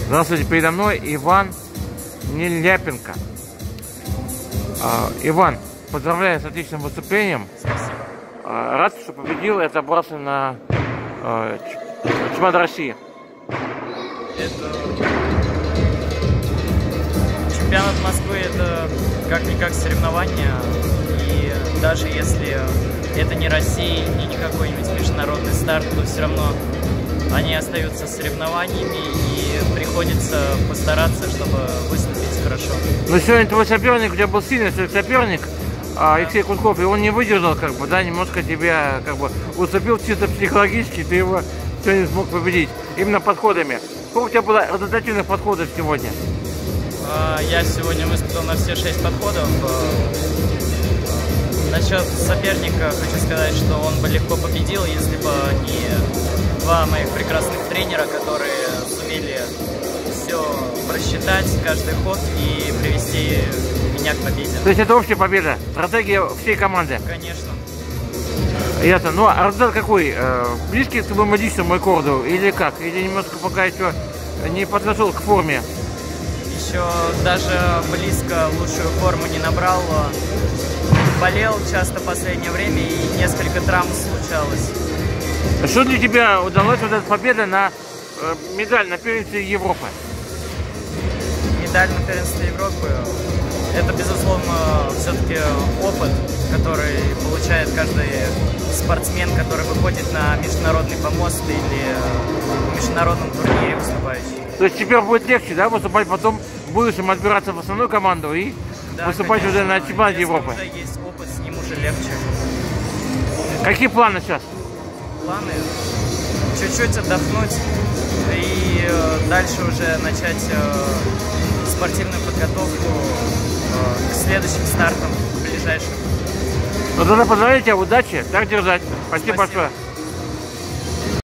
Здравствуйте, передо мной Иван Неляпенко. Иван, поздравляю с отличным выступлением. Спасибо. Рад, что победил и отобрался на чемпионат России. Чемпионат Москвы — это как-никак соревнование. И даже если это не Россия, не какой-нибудь международный старт, то все равно они остаются соревнованиями, и приходится постараться, чтобы выступить хорошо. Но сегодня твой соперник, у тебя был сильный соперник, Алексей Кутков, и он не выдержал, немножко тебя, уступил чисто психологически, ты его сегодня смог победить, именно подходами. Сколько у тебя было результативных подходов сегодня? Я сегодня выступил на все 6 подходов. Насчет соперника хочу сказать, что он бы легко победил, если бы не два моих прекрасных тренера, которые сумели все просчитать, каждый ход, и привести меня к победе. То есть это общая победа, стратегия всей команды? Конечно. Ясно. Ну а результат какой? Близкий к твоему личному рекорду или как? Или немножко пока еще не подошел к форме? Еще даже близко лучшую форму не набрал. Болел часто в последнее время, и несколько травм случалось. Что для тебя удалось вот эта победа на медаль на первенстве Европы? Медаль на первенстве Европы — это, безусловно, все-таки опыт, который получает каждый спортсмен, который выходит на международный помост или в международном турнире выступающий. То есть теперь будет легче, да, выступать потом в будущем, отбираться в основную команду и выступать уже на чемпионате Европы? Если уже есть опыт, с ним уже легче. Какие планы сейчас? Планы чуть-чуть отдохнуть и дальше уже начать спортивную подготовку к следующим стартам, к ближайшим. Ну тогда поздравляю тебя, удачи, так держать. Спасибо большое.